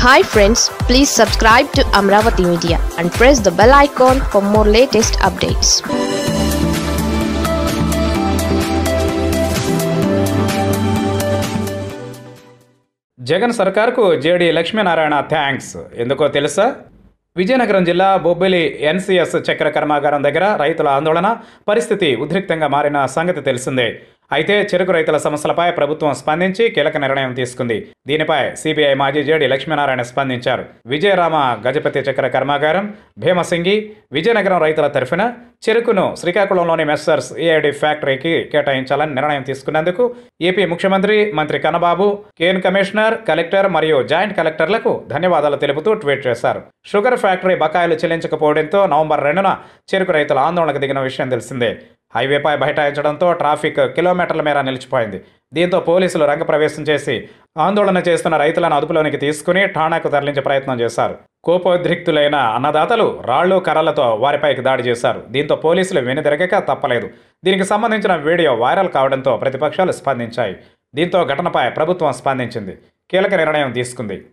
Hi friends, please subscribe to Amaravathi Media and press the bell icon for more latest updates. Jagan సర్కార్కు JD Lakshminarayana thanks. ఎందుకో తెలుసా? విజయనగరం జిల్లా Bobbili NCS చక్కెర కర్మాగారం దగ్గర రైతుల ఆందోళన పరిస్థితి ఉద్రిక్తంగా మారిన సంగతి తెలిసిందే. అయితే చెరుకు రైతుల సమస్యలపై ప్రభుత్వం స్పందించి కీలక నిర్ణయం తీసుకుంది. దీనిపై సిబిఐ మాజీ జేడీ లక్ష్మీనారాయణ స్పందించారు. విజయరామ గజపతి చక్కెర కర్మాగారం, భీమసింగి, విజయనగరం రైతుల తరఫున చెరుకును శ్రీకాకుళంలోని మెస్సర్స్ ఏఐడి ఫ్యాక్టరీకి కేటాయించాలని నిర్ణయం తీసుకున్నందుకు ఏపీ ముఖ్యమంత్రి మంత్రి కన్నబాబు, కేన్ కమిషనర్, కలెక్టర్ మరియు జాయింట్ కలెక్టర్లకు ధన్యవాదాలు తెలుపుతూ ట్వీట్ చేశారు. షుగర్ ఫ్యాక్టరీ బకాయిలు చెల్లించకపోవడంతో నవంబర్ 2న చెరుకు రైతుల ఆందోళనకు దిగిన విషయం తెలిసిందే. హైవేపై బైఠాయించడంతో ట్రాఫిక్ కిలోమీటర్ల మేర నిలిచిపోయింది. దీంతో పోలీసులు రంగప్రవేశం చేసి ఆందోళన చేస్తున్న రైతులను అదుపులోనికి తీసుకుని ఠాణాకు తరలించే ప్రయత్నం చేశారు. కోపోద్రిక్తులైన అన్నదాతలు రాళ్లు కర్రలతో వారిపైకి దాడి చేశారు. దీంతో పోలీసులు వెనుదిరగక తప్పలేదు. దీనికి సంబంధించిన వీడియో వైరల్ కావడంతో ప్రతిపక్షాలు స్పందించాయి. దీంతో ఘటనపై ప్రభుత్వం స్పందించింది, కీలక నిర్ణయం తీసుకుంది.